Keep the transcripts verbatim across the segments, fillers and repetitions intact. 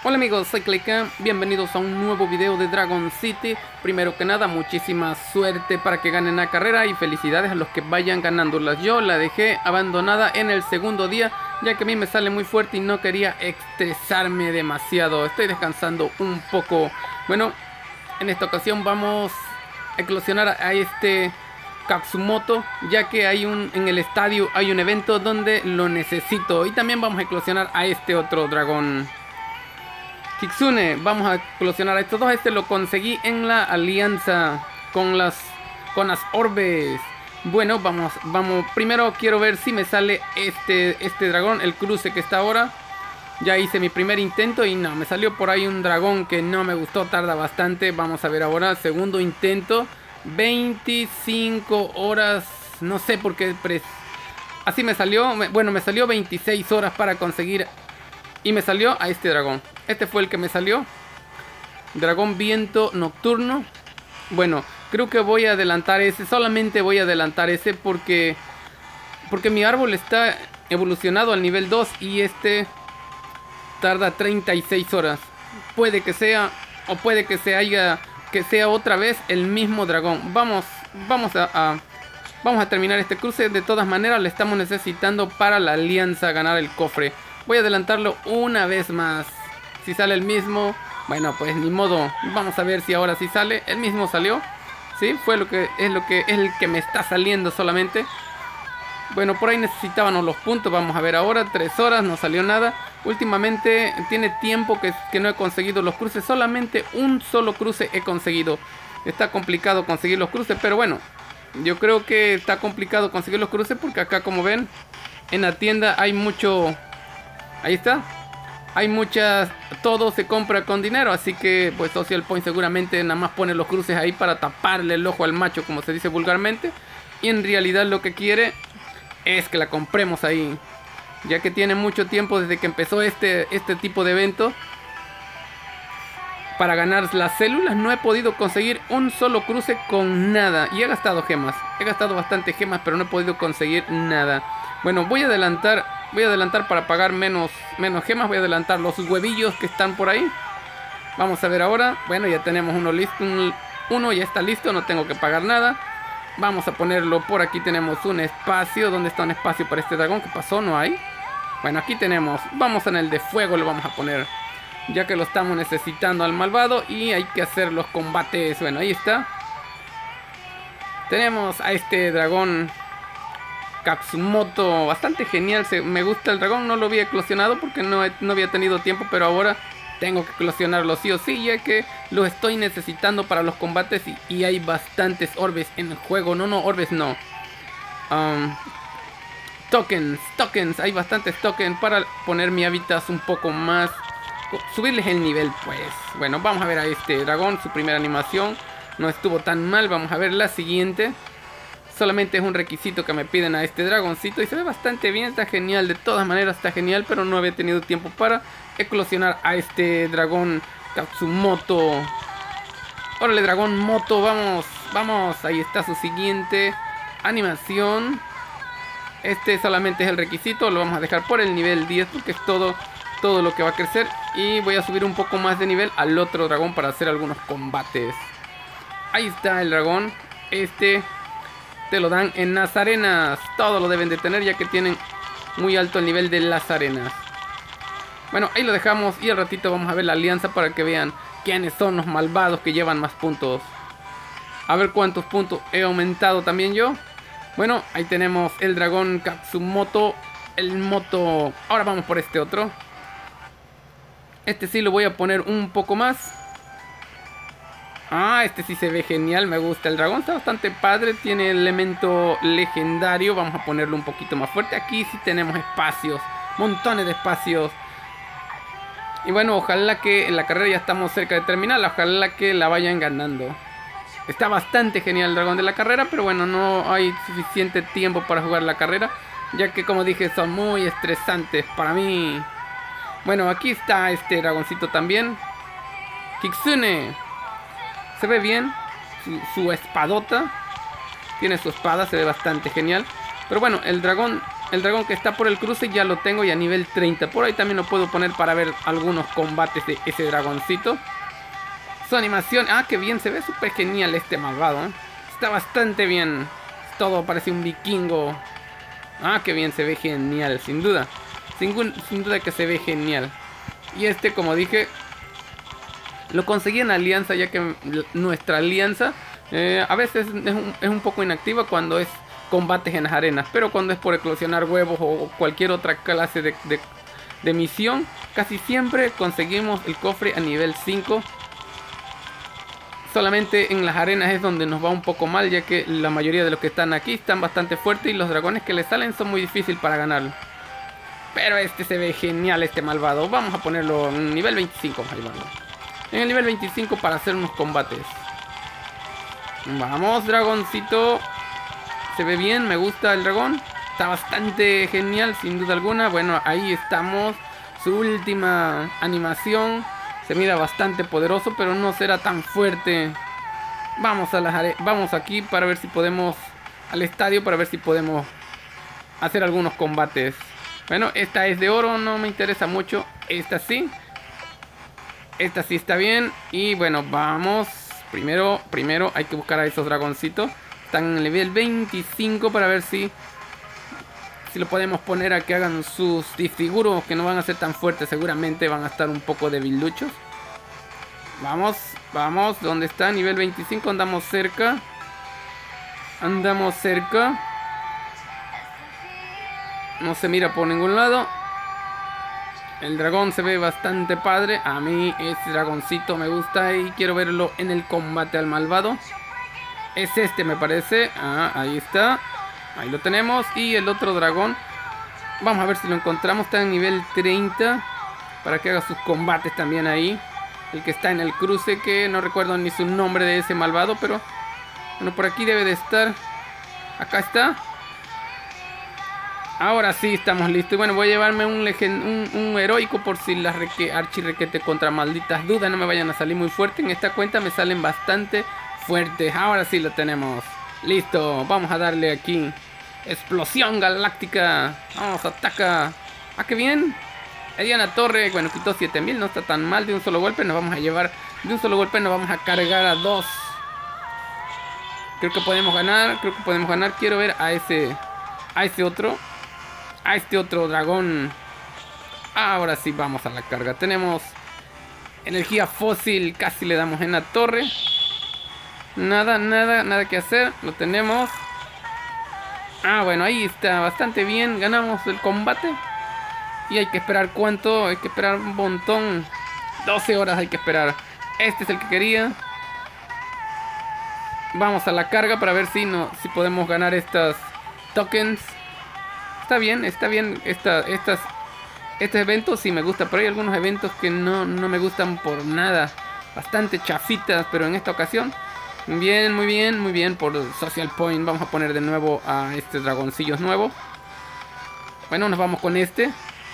Hola amigos, soy Claycan, bienvenidos a un nuevo video de Dragon City. Primero que nada, muchísima suerte para que ganen la carrera y felicidades a los que vayan ganándolas. Yo la dejé abandonada en el segundo día, ya que a mí me sale muy fuerte y no quería estresarme demasiado. Estoy descansando un poco. Bueno, en esta ocasión vamos a eclosionar a este Katsumoto, ya que hay un en el estadio hay un evento donde lo necesito. Y también vamos a eclosionar a este otro dragón Kitsune. Vamos a eclosionar a estos dos. Este lo conseguí en la alianza con las con las orbes. Bueno, vamos, vamos. Primero quiero ver si me sale este, este dragón, el cruce que está ahora. Ya hice mi primer intento y no, me salió por ahí un dragón que no me gustó, tarda bastante. Vamos a ver ahora, segundo intento. veinticinco horas, no sé por qué. Así me salió, bueno, me salió veintiséis horas para conseguir. Y me salió a este dragón. Este fue el que me salió. Dragón viento nocturno. Bueno, creo que voy a adelantar ese. Solamente voy a adelantar ese porque Porque mi árbol está evolucionado al nivel dos. Y este tarda treinta y seis horas. Puede que sea, o puede que se haya, que sea otra vez el mismo dragón. Vamos, vamos a, a Vamos a terminar este cruce. De todas maneras le estamos necesitando para la alianza ganar el cofre. Voy a adelantarlo una vez más. Si sale el mismo, bueno, pues ni modo. Vamos a ver si ahora sí sale. El mismo salió. Sí, fue lo que es lo que es el que me está saliendo solamente. Bueno, por ahí necesitábamos los puntos. Vamos a ver ahora. Tres horas, no salió nada. Últimamente tiene tiempo que, que no he conseguido los cruces. Solamente un solo cruce he conseguido. Está complicado conseguir los cruces, pero bueno, yo creo que está complicado conseguir los cruces porque acá, como ven, en la tienda hay mucho. Ahí está. Hay muchas. Todo se compra con dinero. Así que pues Social Point seguramente nada más pone los cruces ahí para taparle el ojo al macho, como se dice vulgarmente. Y en realidad lo que quiere es que la compremos ahí, ya que tiene mucho tiempo desde que empezó este, este tipo de evento. Para ganar las células no he podido conseguir un solo cruce con nada. Y he gastado gemas. He gastado bastante gemas, pero no he podido conseguir nada. Bueno, voy a adelantar. Voy a adelantar para pagar menos, menos gemas. Voy a adelantar los huevillos que están por ahí. Vamos a ver ahora. Bueno, ya tenemos uno listo. Un, uno ya está listo. No tengo que pagar nada. Vamos a ponerlo por aquí. Tenemos un espacio. ¿Dónde está un espacio para este dragón? ¿Qué pasó? ¿No hay? Bueno, aquí tenemos. Vamos en el de fuego. Lo vamos a poner, ya que lo estamos necesitando al malvado. Y hay que hacer los combates. Bueno, ahí está. Tenemos a este dragón Katsumoto, bastante genial. Se, me gusta el dragón. No lo había eclosionado porque no, he, no había tenido tiempo, pero ahora tengo que eclosionarlo sí o sí, ya que lo estoy necesitando para los combates. Y, y hay bastantes orbes en el juego. No, no, orbes no. Um, tokens, tokens. Hay bastantes tokens para poner mi hábitat un poco más. Subirles el nivel, pues. Bueno, vamos a ver a este dragón. Su primera animación no estuvo tan mal. Vamos a ver la siguiente. Solamente es un requisito que me piden a este dragoncito. Y se ve bastante bien, está genial. De todas maneras está genial, pero no había tenido tiempo para eclosionar a este dragón Katsumoto. Órale, dragón moto, vamos, vamos. Ahí está su siguiente animación. Este solamente es el requisito. Lo vamos a dejar por el nivel diez porque es todo, todo lo que va a crecer. Y voy a subir un poco más de nivel al otro dragón para hacer algunos combates. Ahí está el dragón. Este te lo dan en las arenas. Todo lo deben de tener, ya que tienen muy alto el nivel de las arenas. Bueno, ahí lo dejamos. Y al ratito vamos a ver la alianza para que vean quiénes son los malvados que llevan más puntos. A ver cuántos puntos he aumentado también yo. Bueno, ahí tenemos el dragón Katsumoto. El moto. Ahora vamos por este otro. Este sí lo voy a poner un poco más. Ah, este sí se ve genial, me gusta. El dragón está bastante padre, tiene elemento legendario. Vamos a ponerlo un poquito más fuerte. Aquí sí tenemos espacios, montones de espacios. Y bueno, ojalá que en la carrera ya estamos cerca de terminarla. Ojalá que la vayan ganando. Está bastante genial el dragón de la carrera, pero bueno, no hay suficiente tiempo para jugar la carrera, ya que, como dije, son muy estresantes para mí. Bueno, aquí está este dragoncito también, Kitsune. Se ve bien, su, su espadota. Tiene su espada, se ve bastante genial. Pero bueno, el dragón el dragón que está por el cruce ya lo tengo y a nivel treinta. Por ahí también lo puedo poner para ver algunos combates de ese dragoncito. Su animación, ah, que bien, se ve súper genial este malvado, ¿eh? Está bastante bien. Todo parece un vikingo. Ah, que bien, se ve genial, sin duda. Sin, sin duda que se ve genial. Y este, como dije, lo conseguí en alianza, ya que nuestra alianza eh, a veces es un, es un poco inactiva cuando es combates en las arenas. Pero cuando es por eclosionar huevos o cualquier otra clase de, de, de misión, casi siempre conseguimos el cofre a nivel cinco. Solamente en las arenas es donde nos va un poco mal, ya que la mayoría de los que están aquí están bastante fuertes y los dragones que le salen son muy difíciles para ganarlo. Pero este se ve genial, este malvado. Vamos a ponerlo en nivel veinticinco. Ahí vamos. En el nivel veinticinco para hacer unos combates. Vamos, dragoncito. Se ve bien, me gusta el dragón. Está bastante genial, sin duda alguna. Bueno, ahí estamos. Su última animación. Se mira bastante poderoso, pero no será tan fuerte. Vamos a las are- vamos aquí para ver si podemos... Al estadio para ver si podemos hacer algunos combates. Bueno, esta es de oro, no me interesa mucho. Esta sí. Esta sí está bien. Y bueno, vamos. Primero, primero hay que buscar a esos dragoncitos. Están en el nivel veinticinco para ver si... Si lo podemos poner a que hagan sus disfiguros, que no van a ser tan fuertes. Seguramente van a estar un poco debiluchos. Vamos, vamos. ¿Dónde está? Nivel veinticinco. Andamos cerca. Andamos cerca. No se mira por ningún lado. El dragón se ve bastante padre. A mí este dragoncito me gusta y quiero verlo en el combate al malvado. Es este, me parece. Ah, ahí está. Ahí lo tenemos. Y el otro dragón, vamos a ver si lo encontramos. Está en nivel treinta. Para que haga sus combates también ahí. El que está en el cruce, que no recuerdo ni su nombre de ese malvado. Pero bueno, por aquí debe de estar. Acá está. Ahora sí estamos listos. Y bueno, voy a llevarme un, un, un heroico por si las reque, archirrequete contra malditas dudas no me vayan a salir muy fuerte. En esta cuenta me salen bastante fuertes. Ahora sí lo tenemos. Listo, vamos a darle aquí. Explosión galáctica. Vamos, ataca. Ah, qué bien. Diana Torre, bueno, quitó siete mil. No está tan mal. De un solo golpe nos vamos a llevar. De un solo golpe nos vamos a cargar a dos. Creo que podemos ganar. Creo que podemos ganar. Quiero ver a ese. A ese otro. A este otro dragón. Ahora sí vamos a la carga. Tenemos energía fósil. Casi le damos en la torre. Nada, nada, nada que hacer. Lo tenemos. Ah, bueno, ahí está bastante bien. Ganamos el combate. Y hay que esperar cuánto. Hay que esperar un montón. doce horas hay que esperar. Este es el que quería. Vamos a la carga para ver si, no, si podemos ganar estas tokens. Está bien, está bien. Esta, estas, estos eventos sí me gustan. Pero hay algunos eventos que no, no me gustan por nada. Bastante chafitas. Pero en esta ocasión... Bien, muy bien, muy bien por Social Point. Vamos a poner de nuevo a este dragoncillo nuevo. Bueno, nos vamos con este.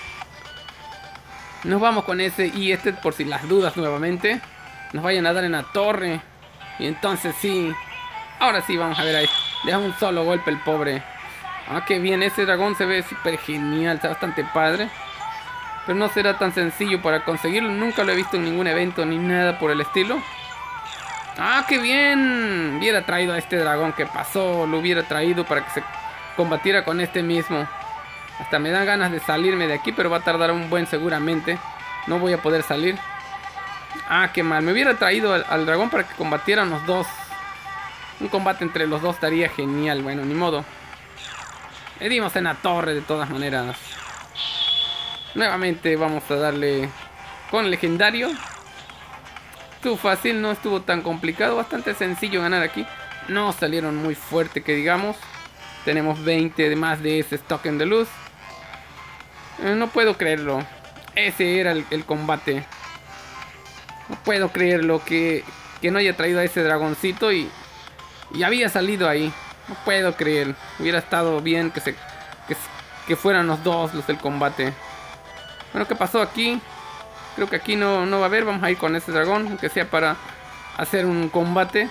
Nos vamos con ese y este por si las dudas nuevamente. Nos vayan a dar en la torre. Y entonces sí. Ahora sí vamos a ver ahí. Le da un solo golpe el pobre. Ah, qué bien, ese dragón se ve súper genial. Está bastante padre. Pero no será tan sencillo para conseguirlo. Nunca lo he visto en ningún evento ni nada por el estilo. ¡Ah, qué bien! Hubiera traído a este dragón que pasó. Lo hubiera traído para que se combatiera con este mismo. Hasta me dan ganas de salirme de aquí, pero va a tardar un buen seguramente. No voy a poder salir. Ah, qué mal. Me hubiera traído al, al dragón para que combatieran los dos. Un combate entre los dos estaría genial. Bueno, ni modo. Le dimos en la torre de todas maneras. Nuevamente vamos a darle con legendario. Estuvo fácil, no estuvo tan complicado. Bastante sencillo ganar aquí. No salieron muy fuerte que digamos. Tenemos veinte de más de ese token de luz. eh, No puedo creerlo. Ese era el, el combate. No puedo creerlo que, que no haya traído a ese dragoncito y, y había salido ahí. No puedo creer. Hubiera estado bien que, se, que, que fueran los dos los del combate. Bueno, ¿qué pasó aquí? Creo que aquí no, no va a haber. Vamos a ir con ese dragón, aunque sea para hacer un combate.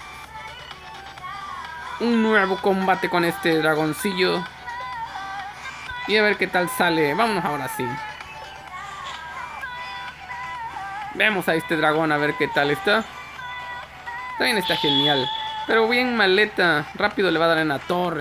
Un nuevo combate con este dragoncillo. Y a ver qué tal sale. Vámonos ahora sí. Vemos a este dragón a ver qué tal está. También está genial. Pero bien maleta. Rápido le va a dar en la torre.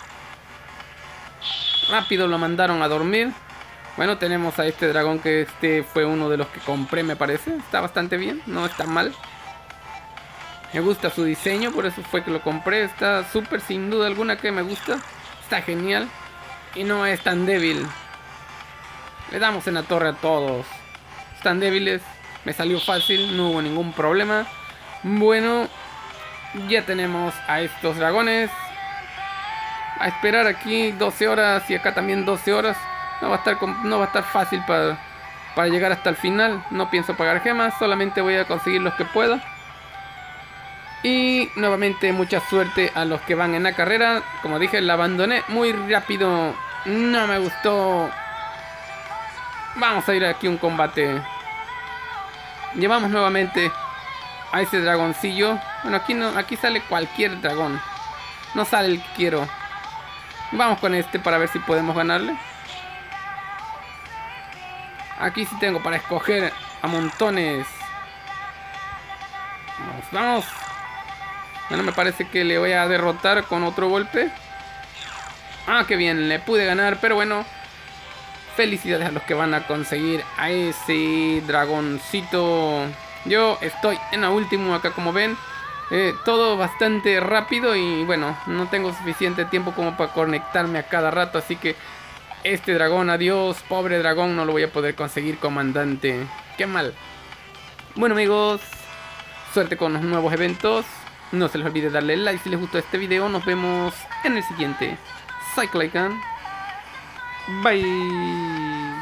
Rápido lo mandaron a dormir. Bueno, tenemos a este dragón que este fue uno de los que compré, me parece. Está bastante bien, no está mal. Me gusta su diseño, por eso fue que lo compré. Está súper, sin duda alguna que me gusta. Está genial. Y no es tan débil. Le damos en la torre a todos. Están débiles. Me salió fácil, no hubo ningún problema. Bueno, ya tenemos a estos dragones. A esperar aquí doce horas y acá también doce horas. No va a estar, no va a estar fácil para, para llegar hasta el final. No pienso pagar gemas, solamente voy a conseguir los que pueda. Y nuevamente mucha suerte a los que van en la carrera. Como dije, la abandoné muy rápido. No me gustó. Vamos a ir aquí a un combate. Llevamos nuevamente a ese dragoncillo. Bueno, aquí, no, aquí sale cualquier dragón. No sale el que quiero. Vamos con este para ver si podemos ganarle. Aquí sí tengo para escoger a montones. Vamos, vamos. Bueno, me parece que le voy a derrotar con otro golpe. Ah, qué bien, le pude ganar. Pero bueno, felicidades a los que van a conseguir a ese dragoncito. Yo estoy en la última acá, como ven. Eh, todo bastante rápido y bueno, no tengo suficiente tiempo como para conectarme a cada rato. Así que este dragón, adiós, pobre dragón, no lo voy a poder conseguir, comandante. Qué mal. Bueno amigos, suerte con los nuevos eventos. No se les olvide darle like si les gustó este video. Nos vemos en el siguiente. Cyclican. Bye.